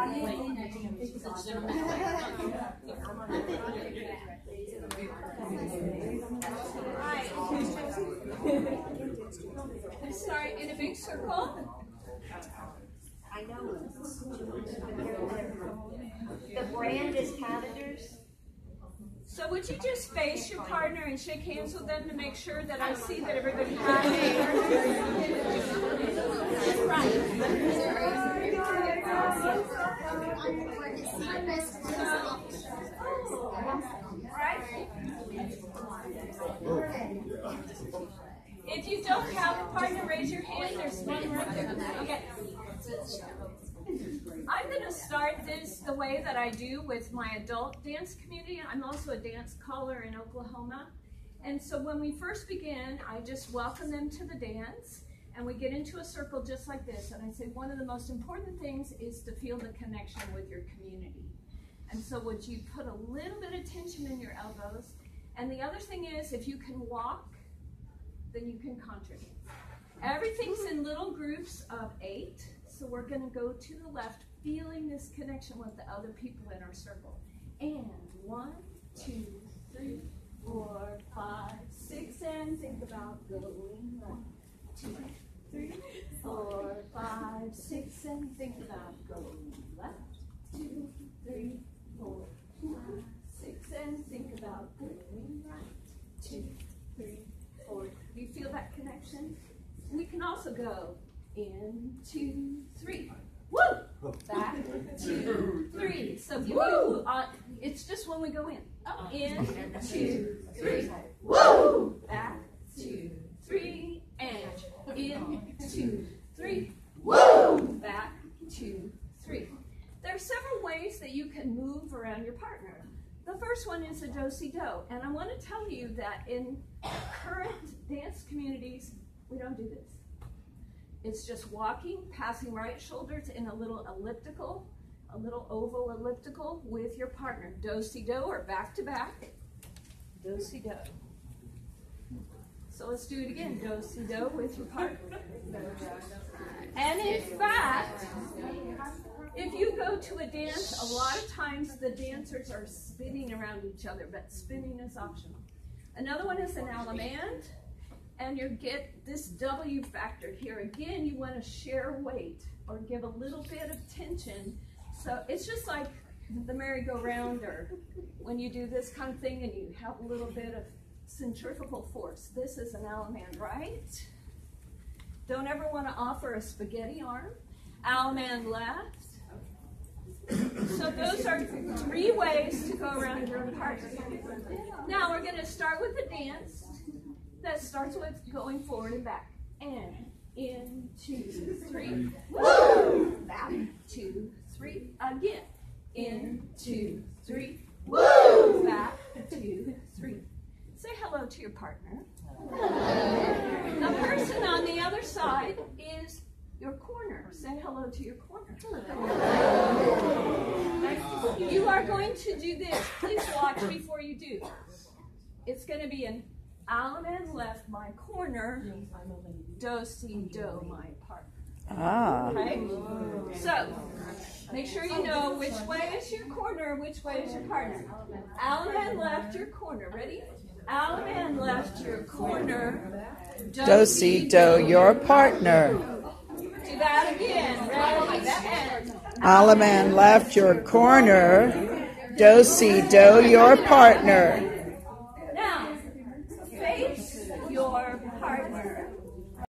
Start in a big circle. I know. The brand is Cavender's. So would you just face your partner and shake hands with them to make sure that I see that everybody has right? If you don't have a partner, raise your hand. There's one right there. Okay. I'm going to start this the way that I do with my adult dance community. I'm also a dance caller in Oklahoma. And so when we first begin, I just welcome them to the dance. And we get into a circle just like this. And I say one of the most important things is to feel the connection with your community. And so would you put a little bit of tension in your elbows. And the other thing is, if you can walk, then you can contribute. Everything's in little groups of 8. So we're going to go to the left, feeling this connection with the other people in our circle. And 1, 2, 3, 4, 5, 6, and think about going right. 2, 3, 4, 5, 6, and think about going left. 2, 3, 4, 5, 6, and think about going right. 2, 3, 4. Do you feel that connection? We can also go in, 2, 3. Woo! Back, 2, 3. So woo! It's just when we go in. In, 2, 3. Woo! Back, 2, 3. And in, 2, 3. Woo! Back, 2, 3. There are several ways that you can move around your partner. The first one is a do-si-do. And I want to tell you that in current dance communities, we don't do this. It's just walking, passing right shoulders in a little elliptical, a little oval elliptical with your partner. Do-si-do or back-to-back. Do-si-do. So let's do it again. Do-si-do with your partner. And in fact, if you go to a dance, a lot of times the dancers are spinning around each other, but spinning is optional. Another one is an allemande. And you get this W factor here. Again, you want to share weight or give a little bit of tension. So it's just like the merry-go-round or when you do this kind of thing and you have a little bit of centrifugal force. This is an allemande, right? Don't ever want to offer a spaghetti arm. Allemande left. So those are 3 ways to go around your partner. Now we're going to start with the dance. That starts with going forward and back. And in, 2, 3. Woo! Back, 2, 3. Again. In, 2, 3. Woo! Back, 2, 3. Say hello to your partner. The person on the other side is your corner. Say hello to your corner. You are going to do this. Please watch before you do. It's going to be an allemande left, my corner, do-si-do, my partner. Ah. Okay? So, make sure you know which way is your corner, which way is your partner. Allemande left, your corner. Ready? Allemande left, your corner. Do-si-do, your partner. Do that again. Ready? And Allemande left, your corner. Do-si-do, your partner.